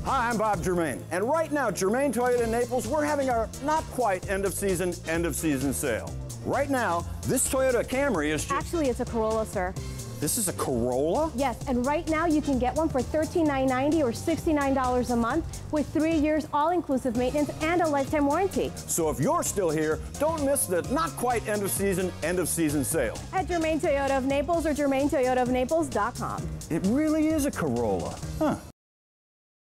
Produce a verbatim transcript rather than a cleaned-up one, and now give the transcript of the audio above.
Hi, I'm Bob Germain, and right now, Germain Toyota in Naples, we're having our not quite end of season, end of season sale. Right now, this Toyota Camry is just... Actually, it's a Corolla, sir. This is a Corolla? Yes, and right now you can get one for thirteen thousand nine hundred ninety dollars or sixty-nine dollars a month with three years all-inclusive maintenance and a lifetime warranty. So if you're still here, don't miss the not quite end of season, end of season sale. At Germain Toyota of Naples or germain toyota of naples dot com. It really is a Corolla, huh?